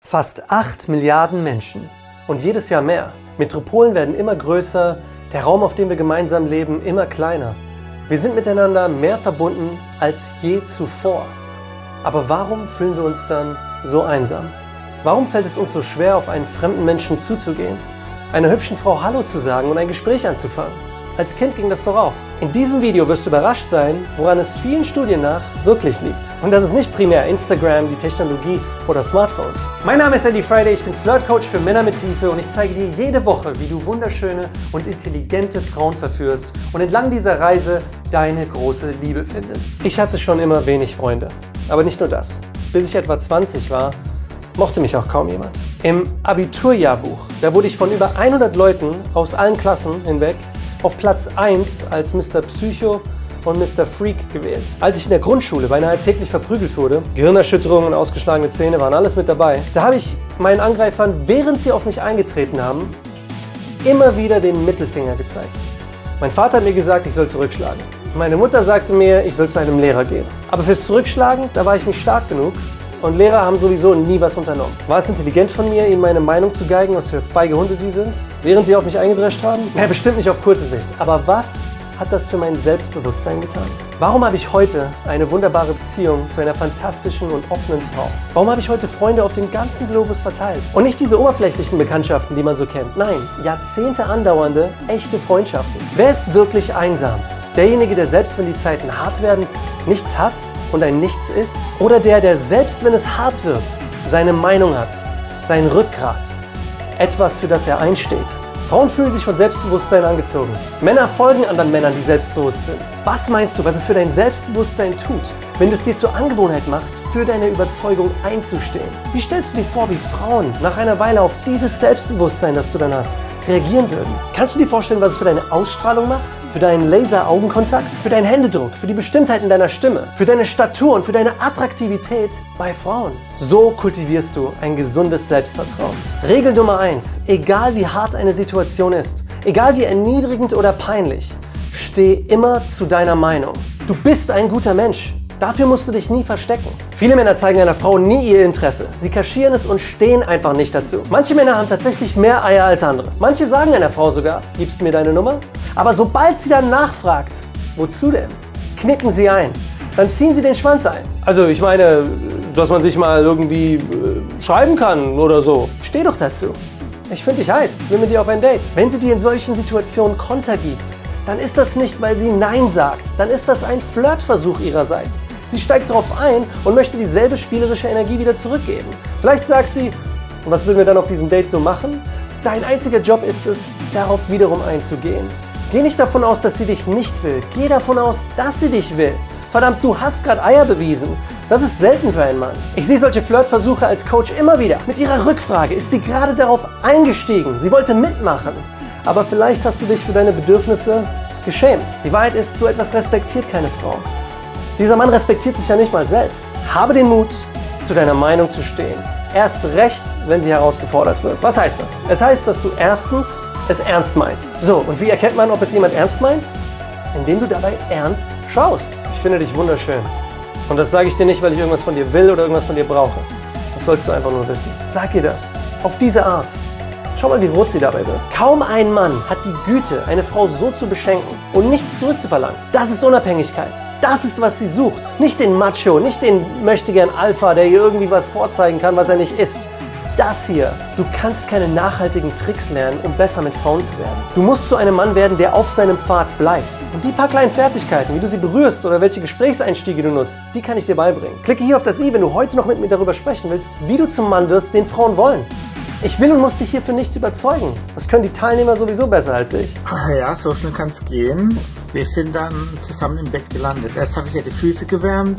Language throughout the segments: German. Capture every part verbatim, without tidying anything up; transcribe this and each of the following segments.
Fast acht Milliarden Menschen und jedes Jahr mehr. Metropolen werden immer größer, der Raum, auf dem wir gemeinsam leben, immer kleiner. Wir sind miteinander mehr verbunden als je zuvor. Aber warum fühlen wir uns dann so einsam? Warum fällt es uns so schwer, auf einen fremden Menschen zuzugehen, einer hübschen Frau Hallo zu sagen und ein Gespräch anzufangen? Als Kind ging das doch auch. In diesem Video wirst du überrascht sein, woran es vielen Studien nach wirklich liegt. Und das ist nicht primär Instagram, die Technologie oder Smartphones. Mein Name ist Andy Friday, ich bin Flirtcoach für Männer mit Tiefe und ich zeige dir jede Woche, wie du wunderschöne und intelligente Frauen verführst und entlang dieser Reise deine große Liebe findest. Ich hatte schon immer wenig Freunde, aber nicht nur das. Bis ich etwa zwanzig war, mochte mich auch kaum jemand. Im Abiturjahrbuch, da wurde ich von über hundert Leuten aus allen Klassen hinweg auf Platz eins als Mister Psycho und Mister Freak gewählt. Als ich in der Grundschule beinahe täglich verprügelt wurde, Gehirnerschütterungen und ausgeschlagene Zähne waren alles mit dabei, da habe ich meinen Angreifern, während sie auf mich eingetreten haben, immer wieder den Mittelfinger gezeigt. Mein Vater hat mir gesagt, ich soll zurückschlagen. Meine Mutter sagte mir, ich soll zu einem Lehrer gehen. Aber fürs Zurückschlagen, da war ich nicht stark genug. Und Lehrer haben sowieso nie was unternommen. War es intelligent von mir, ihnen meine Meinung zu geigen, was für feige Hunde sie sind, während sie auf mich eingedrescht haben? Ja, bestimmt nicht auf kurze Sicht. Aber was hat das für mein Selbstbewusstsein getan? Warum habe ich heute eine wunderbare Beziehung zu einer fantastischen und offenen Frau? Warum habe ich heute Freunde auf dem ganzen Globus verteilt? Und nicht diese oberflächlichen Bekanntschaften, die man so kennt. Nein, Jahrzehnte andauernde, echte Freundschaften. Wer ist wirklich einsam? Derjenige, der selbst wenn die Zeiten hart werden, nichts hat und ein Nichts ist? Oder der, der selbst wenn es hart wird, seine Meinung hat, sein Rückgrat, etwas, für das er einsteht? Frauen fühlen sich von Selbstbewusstsein angezogen. Männer folgen anderen Männern, die selbstbewusst sind. Was meinst du, was es für dein Selbstbewusstsein tut, wenn du es dir zur Angewohnheit machst, für deine Überzeugung einzustehen? Wie stellst du dir vor, wie Frauen nach einer Weile auf dieses Selbstbewusstsein, das du dann hast, reagieren würden? Kannst du dir vorstellen, was es für deine Ausstrahlung macht? Für deinen Laser-Augenkontakt? Für deinen Händedruck? Für die Bestimmtheit in deiner Stimme? Für deine Statur und für deine Attraktivität bei Frauen? So kultivierst du ein gesundes Selbstvertrauen. Regel Nummer eins. Egal wie hart eine Situation ist, egal wie erniedrigend oder peinlich, steh immer zu deiner Meinung. Du bist ein guter Mensch. Dafür musst du dich nie verstecken. Viele Männer zeigen einer Frau nie ihr Interesse. Sie kaschieren es und stehen einfach nicht dazu. Manche Männer haben tatsächlich mehr Eier als andere. Manche sagen einer Frau sogar, gibst mir deine Nummer? Aber sobald sie dann nachfragt, wozu denn, knicken sie ein. Dann ziehen sie den Schwanz ein. Also ich meine, dass man sich mal irgendwie äh, schreiben kann oder so. Steh doch dazu. Ich finde dich heiß, will mit dir auf ein Date. Wenn sie dir in solchen Situationen Konter gibt, dann ist das nicht, weil sie Nein sagt. Dann ist das ein Flirtversuch ihrerseits. Sie steigt darauf ein und möchte dieselbe spielerische Energie wieder zurückgeben. Vielleicht sagt sie, was würden wir dann auf diesem Date so machen? Dein einziger Job ist es, darauf wiederum einzugehen. Geh nicht davon aus, dass sie dich nicht will. Geh davon aus, dass sie dich will. Verdammt, du hast gerade Eier bewiesen. Das ist selten für einen Mann. Ich sehe solche Flirtversuche als Coach immer wieder. Mit ihrer Rückfrage ist sie gerade darauf eingestiegen. Sie wollte mitmachen. Aber vielleicht hast du dich für deine Bedürfnisse geschämt. Die Wahrheit ist, so etwas respektiert keine Frau. Dieser Mann respektiert sich ja nicht mal selbst. Habe den Mut, zu deiner Meinung zu stehen. Erst recht, wenn sie herausgefordert wird. Was heißt das? Es heißt, dass du erstens es ernst meinst. So, und wie erkennt man, ob es jemand ernst meint? Indem du dabei ernst schaust. Ich finde dich wunderschön. Und das sage ich dir nicht, weil ich irgendwas von dir will oder irgendwas von dir brauche. Das sollst du einfach nur wissen. Sag ihr das. Auf diese Art. Schau mal, wie rot sie dabei wird. Kaum ein Mann hat die Güte, eine Frau so zu beschenken und nichts zurückzuverlangen. Das ist Unabhängigkeit. Das ist, was sie sucht. Nicht den Macho, nicht den möchtegern Alpha, der ihr irgendwie was vorzeigen kann, was er nicht ist. Das hier. Du kannst keine nachhaltigen Tricks lernen, um besser mit Frauen zu werden. Du musst zu einem Mann werden, der auf seinem Pfad bleibt. Und die paar kleinen Fertigkeiten, wie du sie berührst oder welche Gesprächseinstiege du nutzt, die kann ich dir beibringen. Klicke hier auf das i, wenn du heute noch mit mir darüber sprechen willst, wie du zum Mann wirst, den Frauen wollen. Ich will und muss dich hier für nichts überzeugen. Das können die Teilnehmer sowieso besser als ich. Ja, so schnell kann es gehen. Wir sind dann zusammen im Bett gelandet. Erst habe ich ihr die Füße gewärmt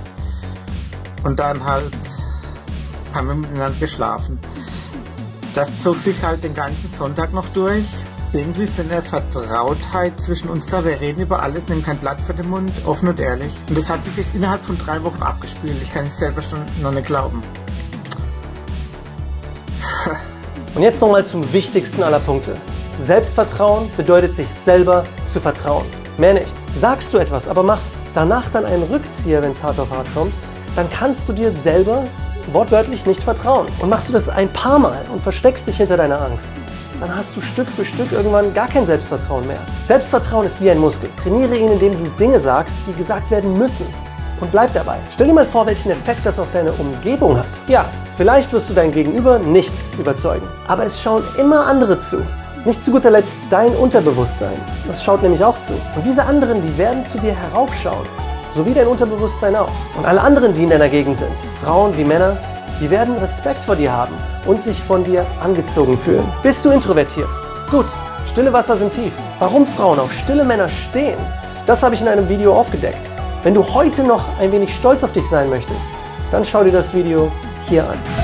und dann halt haben wir miteinander geschlafen. Das zog sich halt den ganzen Sonntag noch durch. Irgendwie ist eine Vertrautheit zwischen uns da. Wir reden über alles, nehmen kein Blatt vor den Mund, offen und ehrlich. Und das hat sich jetzt innerhalb von drei Wochen abgespielt. Ich kann es selber schon noch nicht glauben. Und jetzt nochmal zum wichtigsten aller Punkte. Selbstvertrauen bedeutet, sich selber zu vertrauen. Mehr nicht. Sagst du etwas, aber machst danach dann einen Rückzieher, wenn es hart auf hart kommt, dann kannst du dir selber wortwörtlich nicht vertrauen. Und machst du das ein paar Mal und versteckst dich hinter deiner Angst, dann hast du Stück für Stück irgendwann gar kein Selbstvertrauen mehr. Selbstvertrauen ist wie ein Muskel. Trainiere ihn, indem du Dinge sagst, die gesagt werden müssen. Und bleib dabei. Stell dir mal vor, welchen Effekt das auf deine Umgebung hat. Ja, vielleicht wirst du dein Gegenüber nicht überzeugen, aber es schauen immer andere zu. Nicht zu guter Letzt dein Unterbewusstsein. Das schaut nämlich auch zu. Und diese anderen, die werden zu dir heraufschauen. So wie dein Unterbewusstsein auch. Und alle anderen, die in deiner Gegend sind, Frauen wie Männer, die werden Respekt vor dir haben und sich von dir angezogen fühlen. Bist du introvertiert? Gut, stille Wasser sind tief. Warum Frauen auf stille Männer stehen, das habe ich in einem Video aufgedeckt. Wenn du heute noch ein wenig stolz auf dich sein möchtest, dann schau dir das Video hier an.